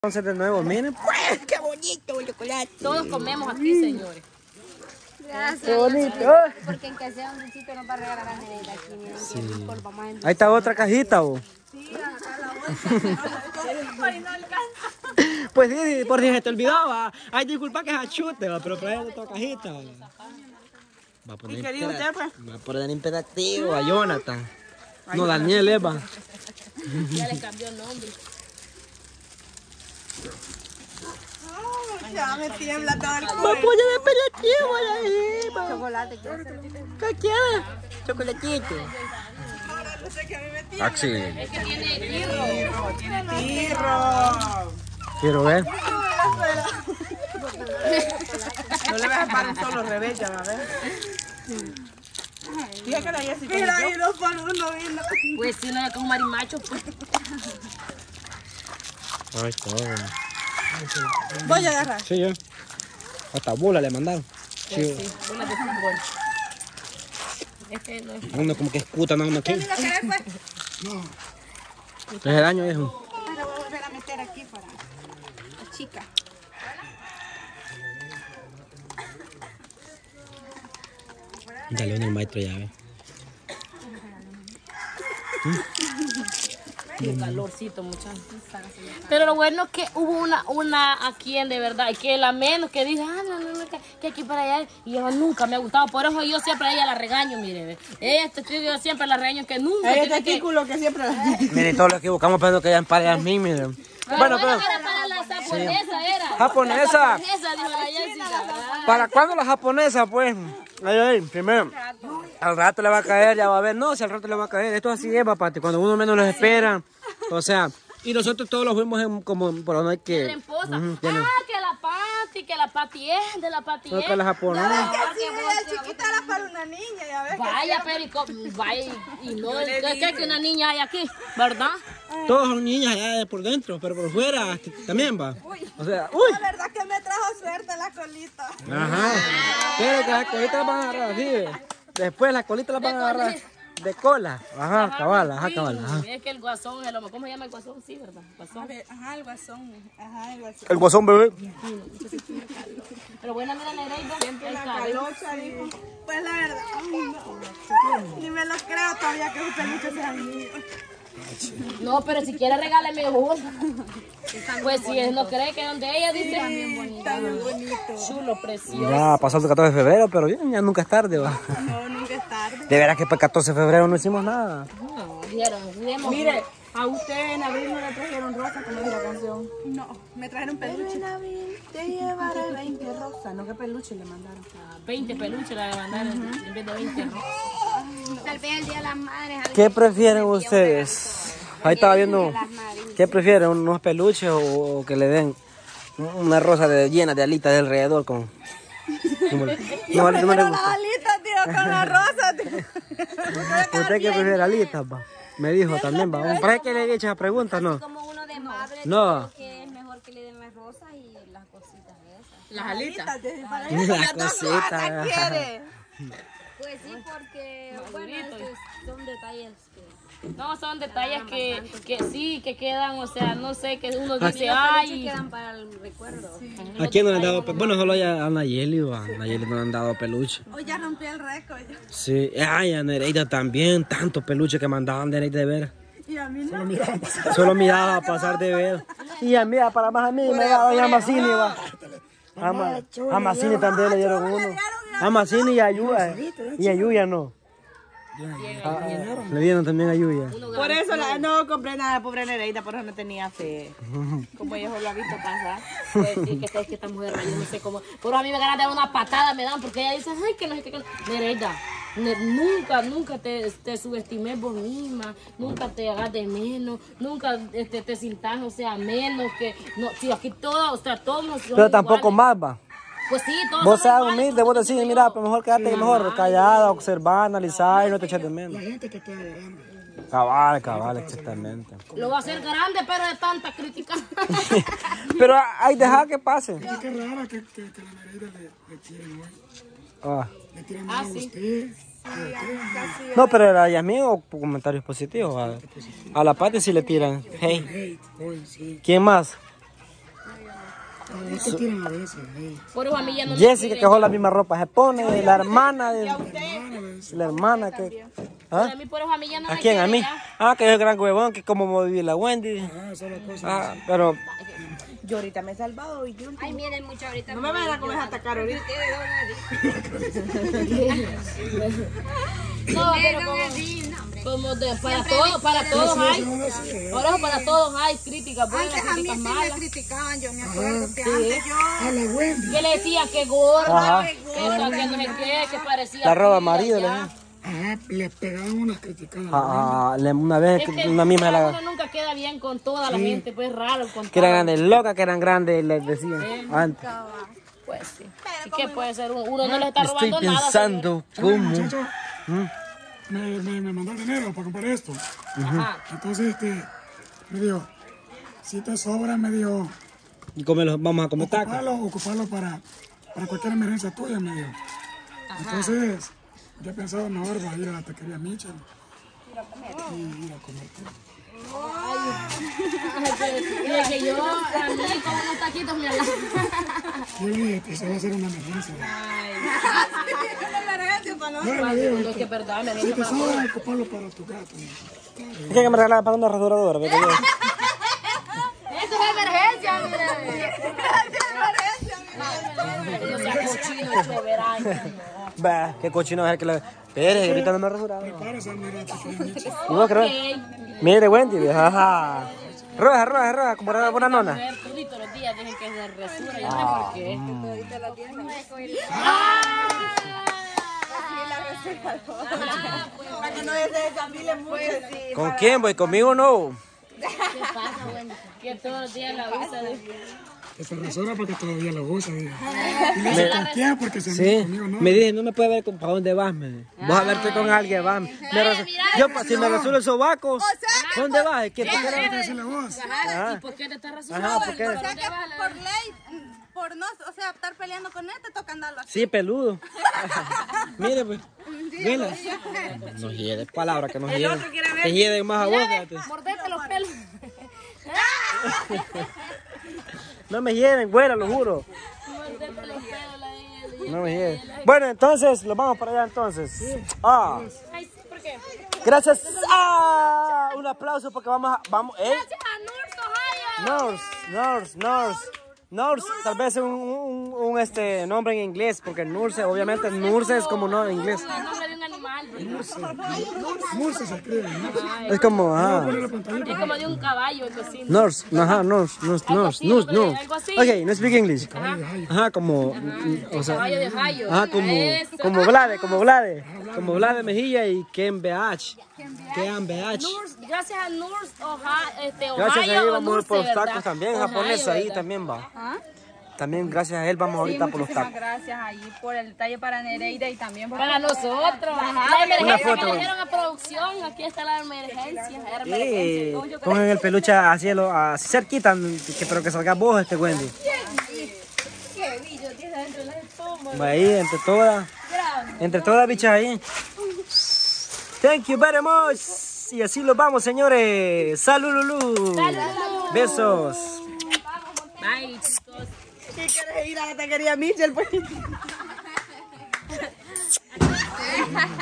Entonces de nuevo, miren, pues, qué bonito el chocolate. Todos comemos aquí, señores. Gracias. Qué bonito. Porque en que sea un dulcito nos va a regalar a Nereida aquí. Miren, Sí. qué rico, lo vamos a endulzar. Ahí está otra cajita, vos. Sí, acá la bolsa. Ay, no alcanza. Pues sí, por si se te olvidó, va. Ay, disculpa que es achute, va, pero trae otra cajita. Va a poner ¿Y qué dijo usted, pues? Va a poner imperativo a Jonathan. No, Daniel, Eva. Ya le cambió el nombre. Ya me tiembla todo el Va a cuerpo. poner imperativo ahí, va. Chocolate, ¿Qué quieres? Chocolatito. Ahora no sé qué a mí me tiembla. Axi. Es que tiene tirro. Tiene tirro. Quiero ver. No le vas a parar todos los revés, ya va a ver. Fíjate que la Jessica. Mira, ahí los palos no vino. Pues si no era como marimacho, pues. Ay, está bueno. Voy a agarrar. Sí, ya. Hasta bola le mandaron. Sí. Sí, una de fútbol. Este no es. Uno como que escuta, no, uno ¿Qué aquí. es lo que es, pues? Es el daño, viejo. Ahora voy a volver a meter aquí para la chica. Dale uno al maestro ya, ve. Qué calorcito, muchachos. Pero lo bueno es que hubo una aquí en de verdad, que la menos que dice, no, que aquí para allá, y ella nunca me ha gustado, por eso yo siempre a ella la regaño, mire, yo siempre la regaño que nunca. Hay tiene este título que siempre... Miren, todos los equivocamos pensando que ella emparea a mí, miren. Bueno, pero... Era para la japonesa, era. ¡Japonesa! La japonesa, dijo la Jessica. ¿Para cuándo la japonesa, pues? Ay, primero. Al rato le va a caer, ya va a ver. No, si al rato le va a caer. Esto así es, papá. Cuando uno menos lo espera. O sea, y nosotros todos los fuimos como por donde hay que... La esposa. tienen- Que la Pati es, de la Pati No, es. que la japonesa. Sí, ella chiquita era para una niña, ya ves. Vaya, perico, vaya, y no, ¿qué que una niña hay aquí? ¿Verdad? Todos son niñas allá por dentro, pero por fuera también va. O sea, uy. La verdad que me trajo suerte la colita. Ajá. Pero que las colitas las van a agarrar así, ve. Después las colitas las van a agarrar de cola. Ajá, cabal, ajá, cabal. Ajá. Es que el guasón, ¿cómo se llama el guasón? Sí, ¿verdad? Guasón. Ajá, el guasón. Ajá, el guasón. El guasón, bebé. Pero bueno, mira, Nereida, siempre La está. calocha, dijo. Pues la verdad, ay, no. Ni me lo creo todavía que sus peluches sean míos. No, pero si quiere regáleme uno. Pues si él no cree que donde ella dice. Está bien bonito. Chulo, precioso. Ya pasó el 14 de febrero, pero bien, ya nunca es tarde, va. No, nunca es tarde. De veras que para el 14 de febrero no hicimos nada. No, dijeron, Mire, a usted en abril no le trajeron rosas, como dice la canción. No, me trajeron peluche. En abril te llevaré 20 rosas. No, ¿qué peluche le mandaron? 20 peluches la mandaron en vez de 20. Tal vez el día de las madres. ¿Qué prefieren ustedes? Ahí estaba viendo. ¿Qué prefieren? ¿Unos peluches o que le den una rosa llena de alitas de alrededor con... No, le Pero gusta. las alitas, tío, con la rosa, tío. ¿Usted qué prefiere, alitas, pa? Me dijo también, va. ¿Para qué le he hecho esa pregunta? No. Como uno de madre, No. creo que es mejor que le den las rosas y las cositas esas. Las alitas. Las cositas. ¿Quiere? Pues sí, porque bueno, esos son detalles que... No, son detalles que sí, que quedan, o sea, no sé, que uno Los dice, peluches ay. quedan para el recuerdo. ¿A quién no le han dado peluche? Bueno, solo a Nayeli, va. A Nayeli no le han dado peluche. Hoy ya rompí el récord. Sí. Ay, a Nereida también. Tantos peluches que mandaban de Nereida de ver. Y a mí no. Solo miraba a pasar de ver. Y a mí, para más a mí, me daba doña Macini, va. A Macini también le dieron uno. A Macini y a Yuya. Y a Yuya no. Le dieron también a Yuya. Por eso no compré nada, pobre Nereida, por eso no tenía fe. Como ella lo ha visto pasar. Pues sí, es que esta mujer, yo no sé cómo. Pero a mí me ganan de dar una patada, me dan, porque ella dice, ay, que no sé qué. Nereida, nunca te subestimé vos misma, nunca te hagas de menos, nunca te sintas, o sea, menos que. No, si aquí todos, o sea, todos somos Pero tampoco iguales. más, va. Pues sí, todos Vos seas somos iguales, humilde, vos porque decís, yo mira, digo, pues mejor quedarte mejor callada, observar, analizar y no te eches de menos. Cabal, exactamente. Lo va a hacer grande, pero de tanta crítica. Pero hay dejar que pase. Qué rara que la Nereida le tiren hoy. Ah. Le tiran mal a usted. No, pero a Yasmín o comentarios positivos. A la parte sí le tiran. Hey, Hate, hoy sí. ¿quién más? Esto tienen a veces. Por eso a mí ya no me Jessica, quieren. que con la misma ropa se pone, la hermana de... La hermana que... Pero ¿Ah? a mí por eso a mí ya no ¿A me quién? ¿A quieren mí? ya. Ah, que es el gran huevón, que como va a vivir la Wendy. Ah, esa es la cosa. Ah, pero... Yo ahorita me he salvado y yo Ay, miren mucho ahorita. no me van a comer a atacar ahorita. No, pero como para todos hay. Por eso para todos hay críticas buenas, Antes a mí críticas sí me malas. criticaban, yo me acuerdo que antes yo... A la Wendy. Que le decían que gorda, Ajá. que no sé qué, que parecía. La roba fría, marido, le ya. dije. Ajá, le pegaban unas criticadas. Una vez, Es que una misma de la... uno nunca queda bien con toda la gente, pues raro. Con Que eran todo. grandes, locas que eran grandes, les decían antes. Pues sí. ¿Y qué puede ser? Uno no le está Estoy robando nada. pensando cómo... Muchacho, me mandó el dinero para comprar esto. Ajá. Entonces, me dijo, si te sobra, me dijo, Y vamos a comer tacos. ocuparlo para cualquier emergencia tuya, me dijo. Entonces, yo pensaba mejor va a ir a la taquería Mitchell y ir a comer. Mira que yo, a mí, como unos taquitos, mira. Yo le dije que se va a hacer una emergencia. No, me Lo dijo, que es verdad, me si dijo te para sobra, ocuparlo para tu gato. Es que me regalaban para una rasuradora, ¿verdad? Eso es emergencia, mire. No sea cochino, chévere. Bah, qué cochino es el que le... Espere, ahorita no me rasuraba. Para esa mira, taquería Mitchell. ¿Y vos crees? Mire, Wendy, jaja. Roja, como era buena nona. Todito los días dicen que es de resura, yo no sé por qué. Para que no se desafilen mucho. ¿Con quién voy? ¿Conmigo no? ¿Qué pasa, Wendy? Que todos los días la usa de... Que se resora porque todavía lo usa. Digo. Y le dice, ¿con quién? Porque se Sí, mete conmigo, ¿no? me dije, no me puede ver para dónde vas, me dijo. Vas a verte con alguien, vas. Yo, si me rasuro el sobaco, ¿dónde vas? ¿Qué? ¿Por qué no? Decirle vos. ¿Y por qué te estás rasurando? Ajá, ¿por qué? O sea que por ley, por no, o sea, estar peleando con él, te toca andarlo así. Sí, peludo. Mire, pues. Mira. No hiede, palabra que no hiede. Te hiede más a vos, fíjate. Mordete los pelos. No me hieden, güera, lo juro. Mordete los pelos, la niña. No me hieden. Bueno, entonces, los vamos para allá entonces. Ah, Ay, sí, ¿por qué? gracias. Ah, un aplauso porque vamos, Gracias a North, Ohio. Nurse, tal vez un nombre en inglés, porque Nurse, obviamente Nurse es como no en inglés. El nombre de un animal. Murcia se escribe, ¿no? Es como, Es como de un caballo, algo así. Nurse. Algo así. Ok, no speak English. Ajá, como, o sea, Caballo de Ohio. ajá, Eso. como Vlade Mejía y Ken BH. Gracias a North, Ohio. Gracias a él o vamos a ir por los North, tacos ¿verdad? también, Ohio, japonés ahí ¿verdad? también va. También gracias a él vamos ahorita por los Muchísimas tacos. gracias ahí por el detalle para Nereida y también por... Para nosotros. La Una emergencia foto. que le dieron a producción. Aquí está la emergencia. Sí, cogen el peluche así, así cerquita, pero que salga vos Wendy. Qué billo tiene dentro de las estómagos. Va ahí, entre todas bichas ahí. Thank you very much. Y así los vamos, señores. Salud, Lulú. Besos. Bye, chicos. ¿Qué quieres ir a la taquería Mitchell? Pues?